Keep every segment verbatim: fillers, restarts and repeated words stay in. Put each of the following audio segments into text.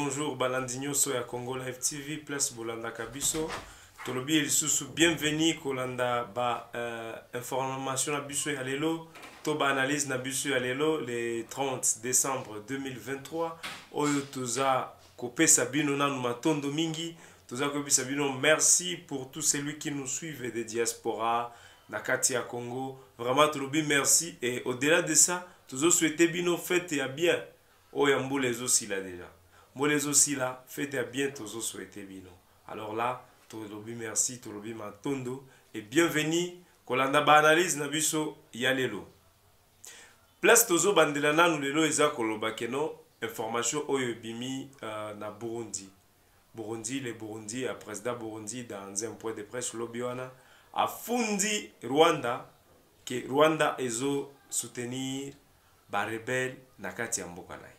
bonjour, Balandinho Soya Congo Live T V, place Bolanda Kabiso. Tolobi el susu, bienvenue Kolanda ba euh, information na biso ya lelo, to ba analyse na biso ya lelo le trente décembre deux mille vingt-trois. Oyo toza kopesa bino na matondo mingi, toza kopesa bino merci pour tous celui qui nous suivent des diaspora na kati ya Congo. Vraiment tolobi merci et au-delà de ça, tozo souhaiter bino fête ya bien. Oya mbole aussi là déjà. Mbole aussi là, fête ya bien tozo souhaiter bino. Alors là, Tolobi merci, Tolobi Matondo et bienvenue Kolanda ba analyse na biso ya lelo. Place tozo bandela nanu lelo eza koloba keno information oyo bimi uh, na Burundi. Burundi, le Burundi, le président Burundi dans un point de presse lobiwana a fundi Rwanda que Rwanda ezo soutenir ba rebelle na kati ya mboka naye.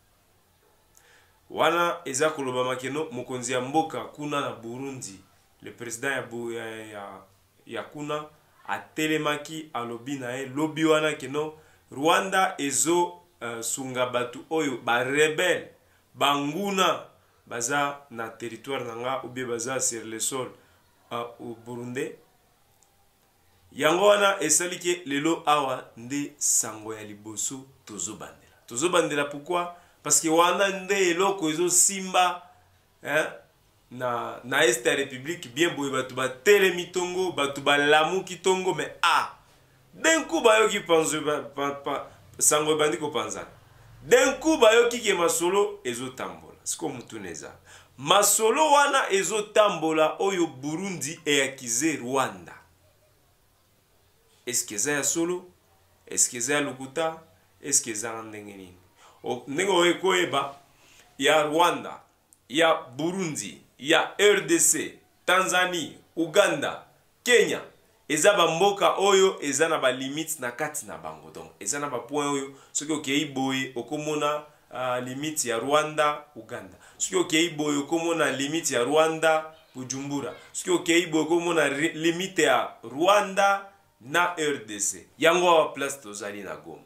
Wana eza koloba makeno mokonzi ya mboka kuna na Burundi, le président ya, bu, ya, ya, ya kuna atelemaki alobi na e lobi wana keno Rwanda ezo uh, sunga batu oyo ba rebelle banguna baza na territoire nanga ou bien baza sur le sol uh, au Burundi. Yango wana esalike lelo awa nde sango ya liboso tozo bandela. Tozo bandela pourquoi? Parce que wana nde eloko ezo simba hein, na na est ya république bien boye batu ba telemi tongo batu ba lamu kitongo mais ah d'un coup bayo ki pense pa, pa, pa sango bandi ko panzana d'un coup bayo ki ke masolo ezo tambola siko mutuneza masolo wana ezo tambola oyo Burundi e akize Rwanda. Est-ce que ça solo? Est-ce que ça lukuta? Est-ce que ça ndenge nini? Nengo ekoeba ya Rwanda, ya Burundi, ya R D C, Tanzanie, Uganda, Kenya, eza ba mboka oyo eza na ba limite na kati na bango. Donc eza na ba point oyo soki okei boye okomona uh, limite ya Rwanda, Uganda. Soki okei boye okomona limite ya Rwanda, Bujumbura. Soki okei boye okomona limite ya Rwanda na R D C. Yango wa place tozali na Goma.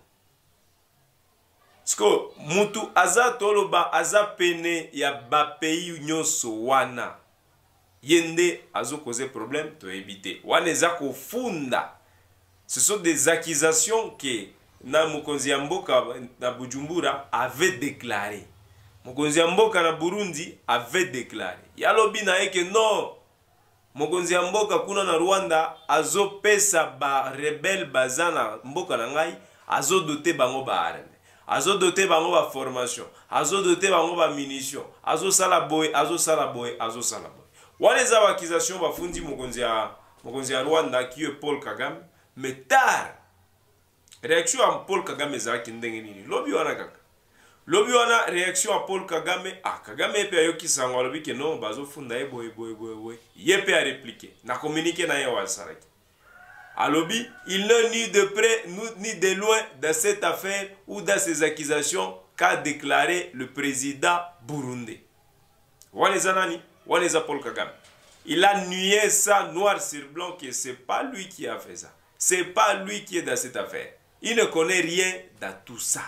Sko mutu aza toloba aza pene ya ba pays nyonso wana yende azo causer problème to éviter wana eza ko funda. Ce sont des accusations que na mokonzi ya mboka na Bujumbura avait déclaré, mokonzi ya mboka na Burundi avait déclaré yalobi na eke non mokonzi ya mboka kuna na Rwanda azo pesa ba rebelle bazana mboka na ngai azo doter bango ba arme, azo doter bango ba formation, azo doter bango ba munition, azo sala boy, azo sala boy, azo sala boy. Wana za accusation bafundi mokonzi ya mokonzi ya Rwanda qui est Paul Kagame, mais tard réaction à Paul Kagame za kindenge nini lobi wana kaka lobi wana réaction à Paul Kagame ah Kagame pe ayoki sango lobi ke non bazo funda e boy boy boy boy yepe a répliquer na communiquer na yewa saraki alobi il n'est ni de près ni de loin dans cette affaire ou dans ces accusations qu'a déclaré le président burundais. Waneza nani? Waneza Paul Kagame. Il a nié ça noir sur blanc que c'est pas lui qui a fait ça. C'est pas lui qui est dans cette affaire. Il ne connaît rien dans tout ça.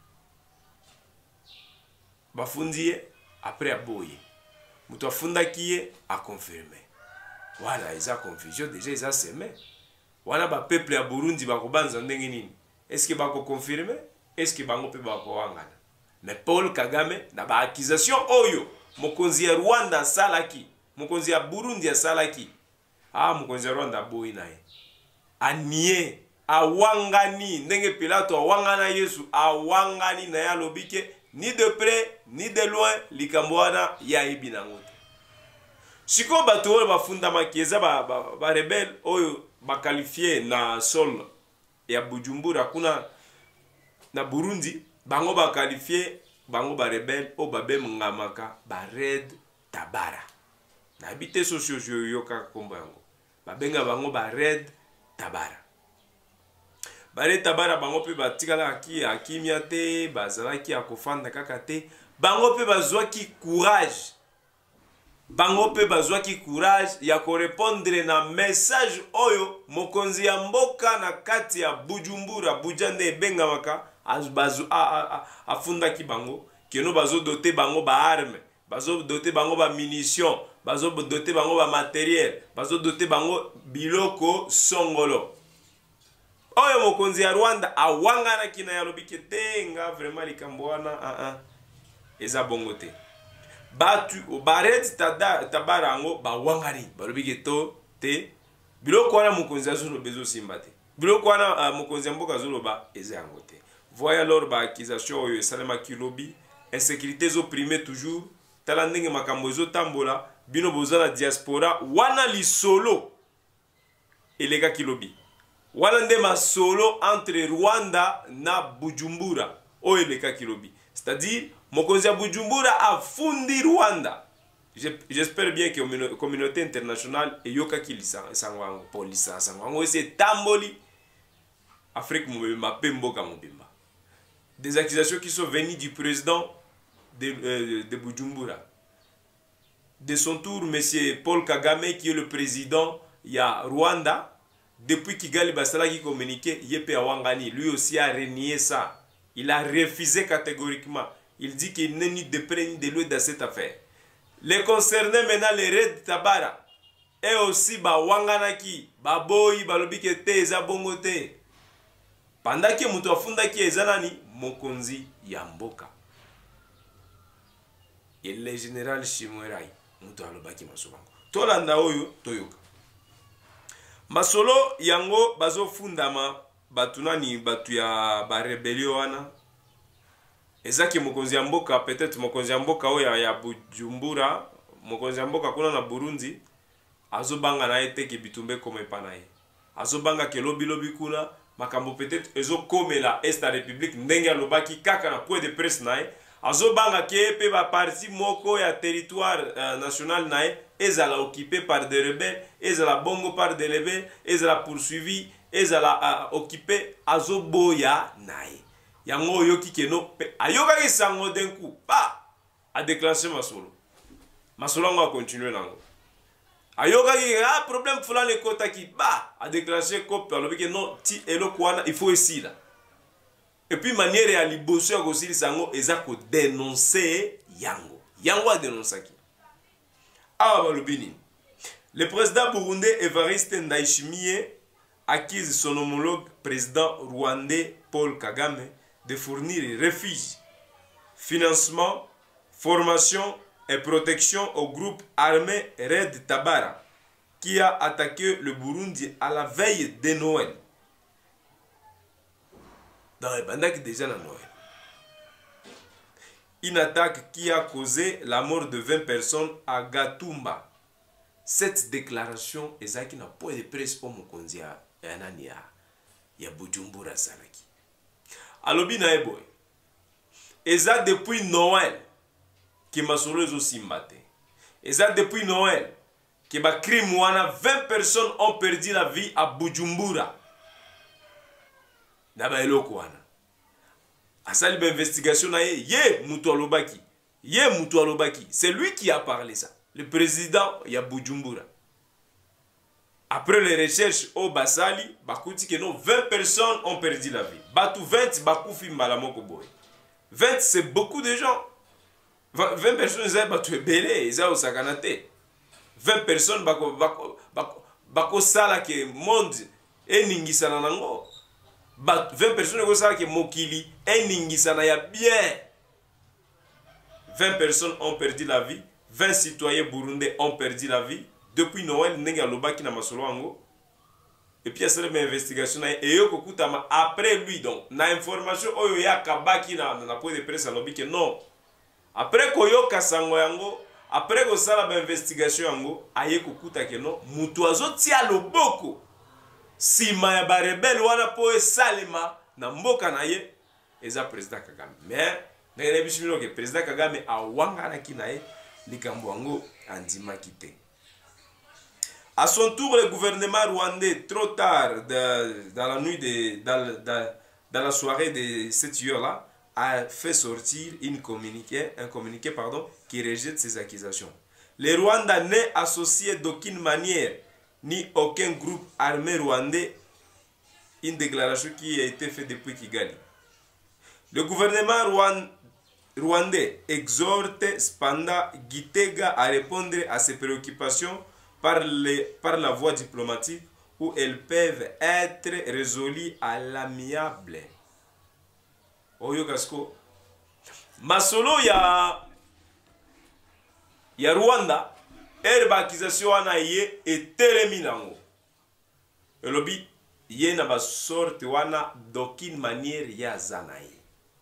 Bafundi après aboye. Muto funda qui a confirmé. Voilà, ils ont confusion déjà ils ont semé. Wana ba peuple ya Burundi ba kobanza ndenge nini? Est-ce que ba ko confirmer? Est-ce que bango pe ba ko wangana? Mais Paul Kagame na ba accusation oyo mokonzi ya Rwanda salaki, mokonzi ya Burundi ya salaki. Ah mokonzi ya Rwanda boyi naye. Anie awangani ndenge Pilato awangana Yesu awangani na ya lobike ni de près ni de loin likambwana ya ibina ngote. Siko bato oyo bafunda makieza ba, ba, ba rebelle oyo ba qualifié na sol ya Bujumbura kuna na Burundi bango ba qualifié bango ba rebelle o babe ngamaka ba Red Tabara na habité socio yoka kombo yango babenga bango ba Red Tabara. Ba Red Tabara bango pe batikala aki akimia te bazalaki akofanda kaka te bango pe bazwaki courage bango pe bazwaki courage ya ko répondre na message oyo mokonzi ya mboka na kati ya Bujumbura Bujande benga maka abazu afunda ki bango que nous bazo doté bango ba armes, bazo doté bango ba munitions, bazo doté bango ba matériel, bazo doté bango biloko songolo. Oyo mokonzi ya Rwanda awangana kina ya lobiki tenga vraiment likambo wana ah ah eza bongo te. Batu baret tada tabarango ba wangani ba lobiki to te biloko wana mokonzi azolo bezo simba te. Biloko wana uh, mokonzi mboka zolo ba eza yango te. Voyez alors ba accusation oyo esalema kilobi insécurité zo primer toujours tala ndenge makambo ezo tambola bino bozala diaspora wana lisolo elega kilobi. Wana nde masolo entre Rwanda na Bujumbura oyo eleka kilobi. C'est-à-dire mokonzi ya Bujumbura afundi Rwanda. J'espère bien que la communauté internationale eyoka kilisa sangwango polisa sangwango ese tamboli Afrique mobimba pemboka mobimba. Des accusations qui sont venues du président de, euh, de Bujumbura. De son tour, M. Paul Kagame, qui est le président il y a Rwanda, depuis Kigali Basala qui communiquait, Yepe Awangani, lui aussi a renié ça. Il a refusé catégoriquement. Il dit qu'il n'est ni de près ni de loin dans cette affaire. Les concernés maintenant, les Red Tabara, et aussi ba Wanganaki, ba Boy, ba Lobike te, eza bongo te. Pendant que mutu afunda ki ezanani, mokonzi yamboka. Et le général Shimwerai, mutu alobaki masobango. Tolanda oyo, toyoka. Masolo yango bazo fundama batunani batu ya ba rebellion wana. Ezaki mokonzi ya mboka, peut-être mokonzi ya mboka oya ya Bujumbura, mokonzi ya mboka kuna na Burundi, azobanga na ete ke bitumbe kome panaye. Azobanga ke lobi lobi kuna, makambo peut-être ezo komela est la République ndenge alobaki kaka na point de presse nae. Azobanga ke pe ba parti moko ya territoire euh, national nae ezala occupé par des rebelles, ezala bongo par des rebelles, ezala poursuivi, ezala uh, occupé azoboya nae. Yango yoki keno pe ayoka ki sango d'un coup pa a déclenché masolo. Masolo nga continuer nango. Ayoka ki a problème fulan le kota ki ba a déclenché cop alors que non ti elo kwana il faut ici là. Et puis manière ya liboso ya kosili sango eza ko dénoncer yango. Yango a dénoncer ki. Ah balobini. Le président burundais Evariste Ndayishimiye accuse son homologue président rwandais Paul Kagame de fournir refuge, financement, formation et protection au groupe armé Red Tabara qui a attaqué le Burundi à la veille de Noël. Dans les bandes déjà à Noël. Une attaque qui a causé la mort de vingt personnes à Gatumba. Cette déclaration est ça qui n'a pas de presse pour mon konzia et anania. Il y a Bujumbura Salaki. Alobi na eboy. Eza depuis Noël qui m'a sauvé aussi mbaté. Eza depuis Noël qui ba crime wana vingt personnes ont perdu la vie à Bujumbura. Na ba eloko wana. Asali ba investigation na ye, ye mutu alobaki. Ye mutu alobaki. C'est lui qui a parlé ça. Le président ya Bujumbura. Après les recherches au Basali, bakuti que non vingt personnes ont perdu la vie. Batu vingt bakufi malamoko boy. vingt c'est beaucoup de gens. vingt personnes ils batu belé, ils ont sakanate. vingt personnes bako bako bako bako sala ke monde eningisana nango. vingt personnes ko sala ke mokili eningisana ya bien. vingt personnes ont perdu la vie, vingt citoyens burundais ont perdu la vie. Depuis Noël, Nenga Lobaki na masolo ango. Et puis, il y a une investigation. Et après lui, donc, na information, oyo ya kabaki na na point de presse à l'obi que non. Après koyo kasango yango, après ko sala ba investigation yango, aye kokuta que non, mutu azotia loboko. Sima ya ba rebelle wana po salima na mboka na ye, eza président Kagame. Mais, na rebishimino que président Kagame a wanga na kinaye, likambo yango andima kite. À son tour, le gouvernement rwandais, trop tard, de, dans la nuit, de, dans, dans, dans la soirée de cette heure-là, a fait sortir une communiqué, un communiqué pardon, qui rejette ces accusations. Le Rwanda n'est associé d'aucune manière, ni aucun groupe armé rwandais, une déclaration qui a été faite depuis Kigali. Le gouvernement rwandais exhorte cependant Gitega à répondre à ses préoccupations par, les, par la voie diplomatique où elles peuvent être résolues à l'amiable. Oyo kasko masolo ya ya Rwanda erba accusation wana ye etelemi nango elobi ye na ba sorte wana d'aucune manière ya zanaye.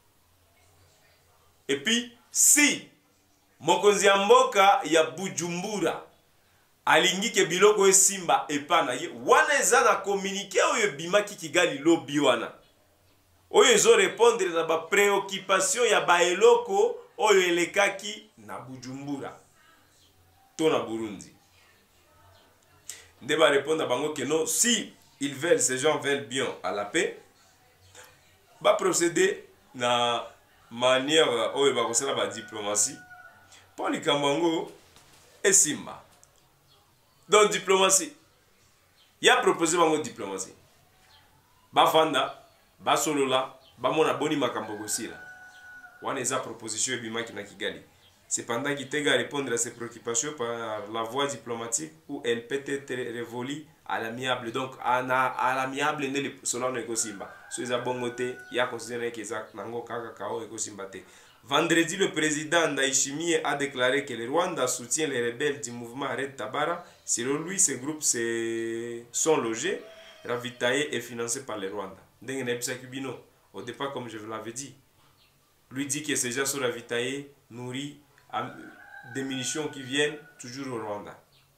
Et puis si mokonzi ya mboka ya Bujumbura alingi ke biloko esimba epana ye wana eza na communiqué oyo bimaki Kigali lobi wana oyo ezo répondre na ba préoccupation ya ba eloko oyo elekaki na Bujumbura to na Burundi. Nde ba répondre bango que non, si ils veulent, ces gens veulent bien à la paix, ba procéder na manière oyo ba kosala ba diplomatie pour likambango esimba. Donc diplomatie. Il a proposé bango diplomatie. Ba fanda ba solola ba mona boni makambo gosila. Wana eza proposition ebimaki na Kigali. Cependant Gitega répondre à ses préoccupations par la voie diplomatique où elle peut être révolue à l'amiable. Donc à l'amiable ne le solo ne kosimba. So eza bongote ya considérer que ça nango kaka kao ekosimba te. Vendredi, le président Ndayishimiye a déclaré que le Rwanda soutient les rebelles du mouvement Red Tabara. Selon lui, ces groupes sont logés, ravitaillés et financés par le Rwanda. Au départ, comme je vous l'avais dit, lui dit que ces gens sont ravitaillés, nourris, des munitions qui viennent toujours au Rwanda.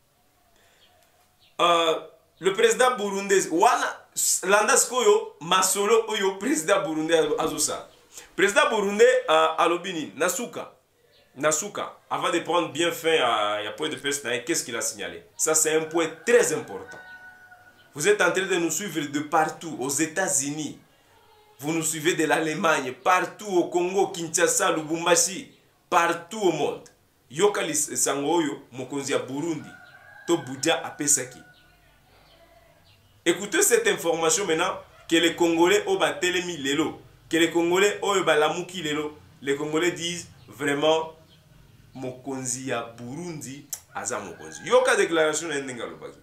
Euh, le président burundais, wana landaskoyo masolo oyo président burundais azosa. Président burundais à Alobini, Nasuka, Nasuka, avant de prendre bien fin à un point de presse, qu'est-ce qu'il a signalé? Ça, c'est un point très important. Vous êtes en train de nous suivre de partout, aux États-Unis. Vous nous suivez de l'Allemagne, partout au Congo, Kinshasa, Lubumbashi, partout au monde. Yokali Sangoyo, Mokonzia Burundi, to Boudia Apesaki. Écoutez cette information maintenant, que les Congolais ont batelemi lelo. Que les Congolais ont balamuki lelo, les Congolais disent vraiment Mokonzi ya Burundi aza Mokonzi. Yoka déclaration n'endengalobaki.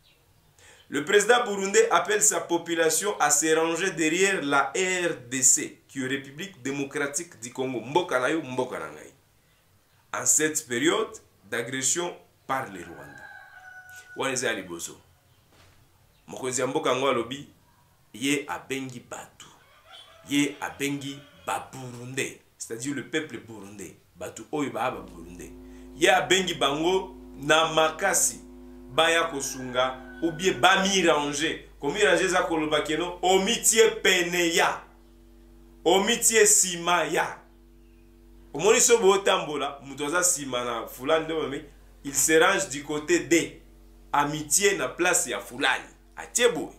Le président burundais appelle sa population à se ranger derrière la R D C, qui est République démocratique du Congo. Mboka na yo, mboka na ngai. En cette période d'agression par les Rwandais. Waneza liboso. Mokonzi ya mboka ngo alobi ye abengi batu. Ye abengi ba burundais, c'est-à-dire le peuple burundais, batu oyo ba ba burundais. Ye abengi bango na makasi baya kosunga ou bien ba miranger. Comme miranger za koloba keno omitie pene ya. Omitie sima ya. Omoni so bo tambola, mutoza sima na fulani ndo meme, il se range du côté de amitié na place ya fulani. Atiebo.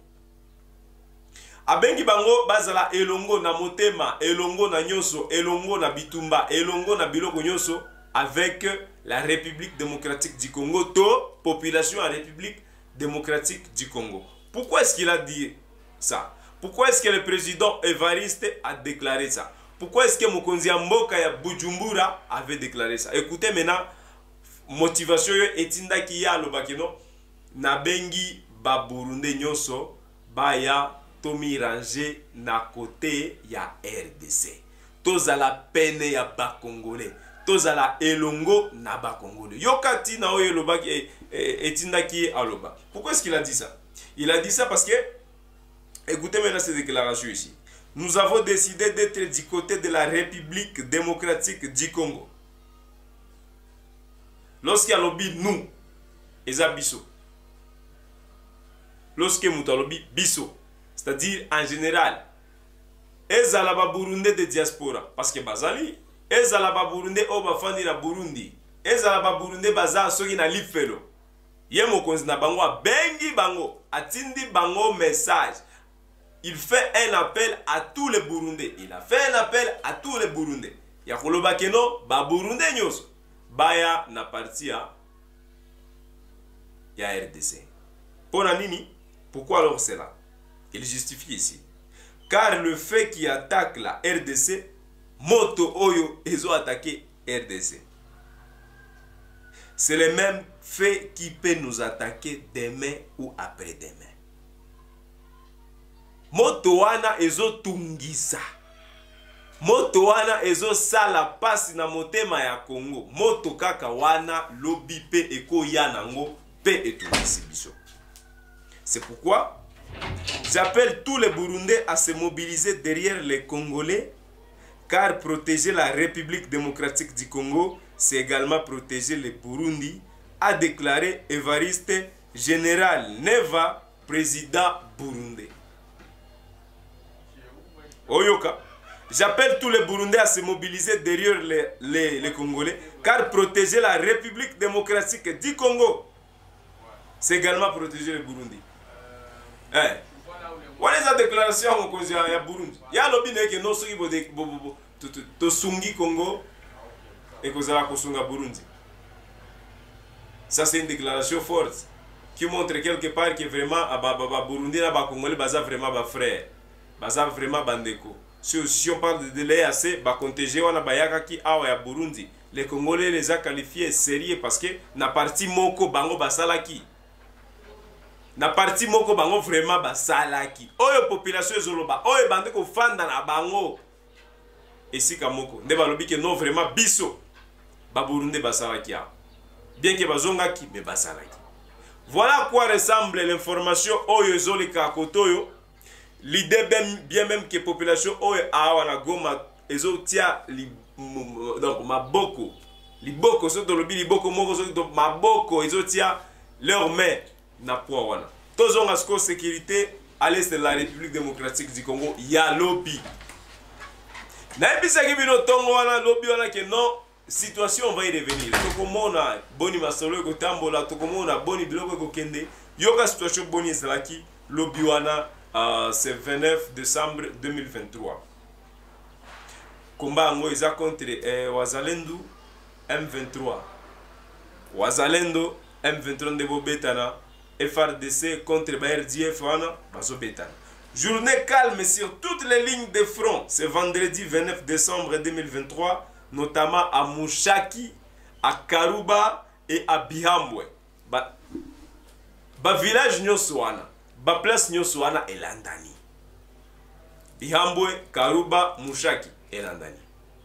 Abengi bango bazala elongo na motema, elongo na nyoso, elongo na bitumba, elongo na biloko nyoso avec la République démocratique du Congo, to population en République démocratique du Congo. Pourquoi est-ce qu'il a dit ça? Pourquoi est-ce que le président Evariste a déclaré ça? Pourquoi est-ce que Mokonzi Mboka ya Bujumbura avait déclaré ça? Écoutez maintenant, motivation etinda ki ya lobakeno na bengi ba Burundi nyoso ba ya Tomi rangé na côté ya R D C. Toza la peine ya ba Congolais. Toza la elongo na ba Congolais. Yokati na oyo lobaki etinda ki aloba. Pourquoi est-ce qu'il a dit ça? Il a dit ça parce que, écoutez maintenant ces déclarations ici. Nous avons décidé d'être du côté de la République démocratique du Congo. Lorsqu'il y a lobby nous, eza biso. Lorsque mutalobi biso. C'est-à-dire, en général, ezala ba Burundi de diaspora. Parce que bazali, ezala ba Burundi oba fandi na Burundi. Ezala ba Burundi baza soki na lifelo. Ye mokonzi na bango bengi bango. Atindi bango message. Il fait un appel à tous les Burundais. Il a fait un appel à tous les Burundais. Ya koloba keno, ba Burundi nyos. Baya na parti ya ya R D C. Pona nini? Pourquoi alors cela? Il justifie ici. Car le fait qui attaque la R D C moto oyo ezo attaquer R D C. C'est le même fait qui peut nous attaquer demain ou après-demain. Moto wana ezo tungisa. Moto wana ezo sala pasi na motema ya Congo. Moto kaka wana lobi pe eko ya nango pe etungisi biso. C'est pourquoi j'appelle tous les Burundais à se mobiliser derrière les Congolais, car protéger la République démocratique du Congo, c'est également protéger les Burundi, a déclaré Évariste Général Neva, président burundais. Oyoka, j'appelle tous les Burundais à se mobiliser derrière les, les, les Congolais, car protéger la République démocratique du Congo, c'est également protéger les Burundi. Eh. Voilà la déclaration en cause ya Burundi. Ya lobi neke no soki bo de bo bo to sungi Congo et cause la kosunga Burundi. Ça c'est une déclaration forte qui montre quelque part que vraiment ba ba Burundi na ba Congolais baza vraiment ba frère. Baza vraiment bandeko. Si, si on parle de délai assez ba contéger wana bayaka ki awa ya Burundi. Les Congolais les a qualifiés sérieux parce que na parti moko bango basalaki. Na parti moko bango vraiment basalaki. Oyo population ezoloba, oyo bande ko fanda na bango. Esika moko. Nde balobi ke non vraiment biso ba Burundi basalaki. Bien que bazongaki mais basalaki. Voilà à quoi ressemble l'information oyo ezolika kotoyo. L'idée bien même que population oyo awa na Goma ezotia li donc maboko. Liboko so dolobi liboko moko so do maboko ezotia leur main. Na poa wana. Tozonga sko sécurité à l'est de la République démocratique du Congo, il y a lobby. Na ebisa ki bino tongo wana lobby wana ke non situation va y revenir. Tokomona boni masolo ko tambola, tokomona boni biloko ko kende. Yoka situation boni ezalaki lobby wana uh, c'est vingt-neuf décembre deux mille vingt-trois. Combat ngo eza contre eh, Wazalendo M vingt-trois. Wazalendo M vingt-trois de Bobetana. F R D C contre R D F, journée calme sur toutes les lignes de front. C'est vendredi vingt-neuf décembre deux mille vingt-trois, notamment à Mushaki, à Karuba et à Bihambwe. Ba, ba village Nyoswana, ba place Nyoswana et Landani. Bihambwe, Karuba, Mushaki et Landani.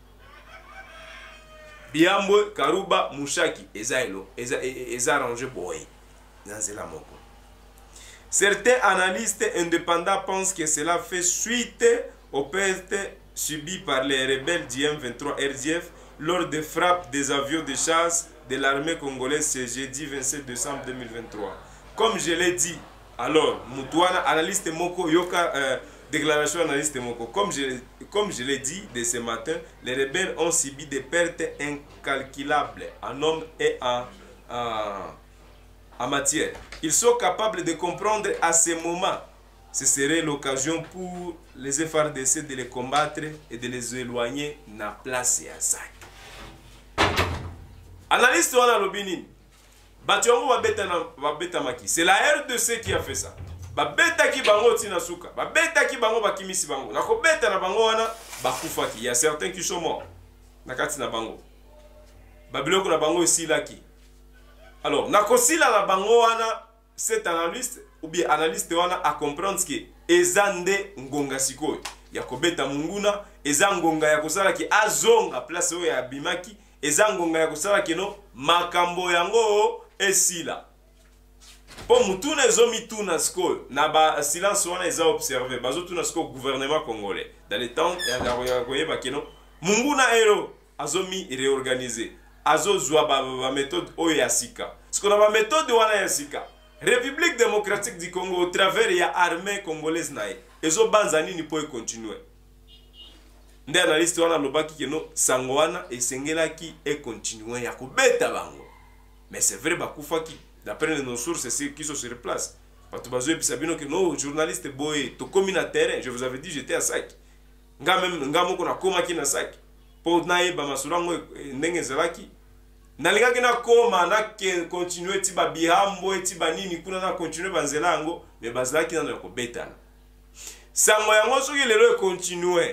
Bihambwe, Karuba, Mushaki et Zailo, et Zarangé Boy. Certains analystes indépendants pensent que cela fait suite aux pertes subies par les rebelles du M vingt-trois R D F lors des frappes des avions de chasse de l'armée congolaise ce jeudi vingt-sept décembre deux mille vingt-trois. Comme je l'ai dit, alors, Moutouana, analyste Moko, Yoka, euh, déclaration analyste Moko, comme je, comme je l'ai dit de ce matin, les rebelles ont subi des pertes incalculables en hommes et en... en en matière. Ils sont capables de comprendre à ce moment. Ce serait l'occasion pour les F R D C de les combattre et de les éloigner de la place à sac. Analyste wana lobini. Bationgo va beta maki. C'est la R D C qui a fait ça. Ba beta ki bango tina suka. Ba beta ki bango bakimisi bango. Nako beta na bango wana bakufaki. Il y a certains qui sont morts. Nakati na bango. Ba biloko na bango ici là qui. Alors, nakosila la bango wana cet analyste ou bien analyste wana a comprendre que ezande ngonga sikoyo ya kobeta munguna, eza ngonga ya kosala ki azonga place oyo ya bimaki, eza ngonga ya kosala ki no makambo yango esila. Po mutuna ezomi tuna sikoyo na ba silence wana eza observé bazo tuna sikoyo gouvernement congolais dans les temps ya koyeba ki no munguna ero azomi réorganiser. Azo zwa ba, ba méthode oyo ya sika. Ce qu'on a ba méthode wana ya sika. République démocratique du Congo au travers ya armée congolaise nae. Ezo banzani ni po e continuer. Nde analyste wana lobaki ke no sango wana esengelaki e continuer ya kobeta bango. Mais c'est vrai bakufaki. D'après nos sources qui sont sur place. Patu bazo episabino ke no journaliste boy to komi na terrain, je vous avais dit j'étais à Saki. Nga même nga moko na koma ki na Saki. Po na yeba masurango ndenge zelaki nalingaki na koma na continuer ti ba bihambo ti ba nini kuna na continuer banzela ngo me bazalaki na ko betana sango yango soki lelo e continuer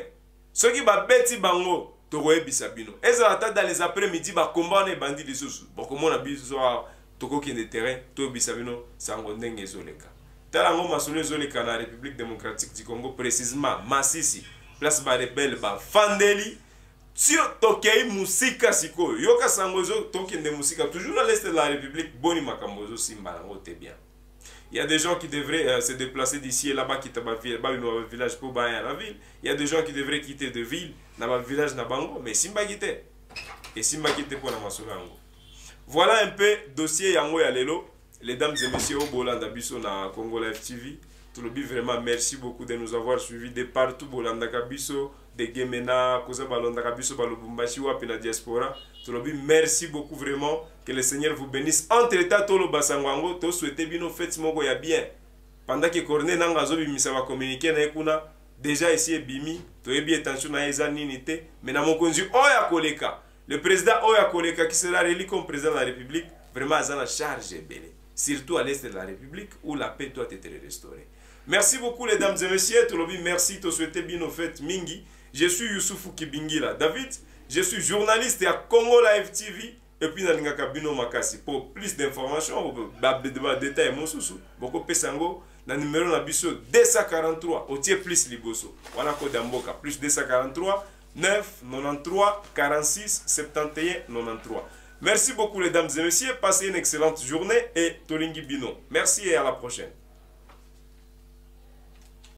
Ceux qui ba beti bango tokoye bisabino. Ezala ta dans les après-midi ba combat na bandi lisusu. Boko mona biso toko ki de terrain to bisabino sango ndenge ezoleka. Tala ngo masolo ezoleka na République démocratique du Congo précisément Masisi. Place ba rebelle ba Fandeli. Tio tokei musika siko. Yoka sango zo tokende musika toujours à l'est de la République boni makambozo simba ngo te bien. Il y a des gens qui devraient euh, se déplacer d'ici et là-bas, quitter le village pour bailler à la ville. Il y a des gens qui devraient quitter de ville, dans le village Nabango, mais Simba quitte. Et Simba quitte pour Namasolango. Voilà un peu dossier Yango Yalelo. Les dames et messieurs, au Bolanda Bisso na Congo Live T V. Tout le monde, vraiment, merci beaucoup de nous avoir suivis de partout. Bolanda Kabiso, de Gemena, Koza Balanda Kabiso, Balobumbashi, Wapina Diaspora. Tout le monde, merci beaucoup vraiment. Que le Seigneur vous bénisse. Entre état tolo basangwango, to souhaitez bien nos fêtes moko ya bien. Pendant que Corne nanga zo bimisa va communiquer na ekuna, déjà ici bimi, to ebi attention na eza ninité, mais na mokonzi oya koleka. Le président oya koleka qui sera élu comme président de la République, vraiment a la charge belé. Surtout à l'est de la République où la paix doit être restaurée. Merci beaucoup les dames et messieurs, tout le monde merci, to souhaitez bien nos fêtes mingi. Je suis Youssoufou Kibingila David, je suis journaliste à Congo Live T V. Et puis, dans le Kabino Makasi, pour plus d'informations, des détails, beaucoup pesango, dans le numéro deux cent quarante-trois, au tiers plus liboso. Voilà code d'Amboka, plus deux cent quarante-trois, neuf quatre-vingt-treize, quarante-six, soixante et un, quatre-vingt-treize. Merci beaucoup, les dames et messieurs. Passez une excellente journée et Tolingi Bino. Merci et à la prochaine.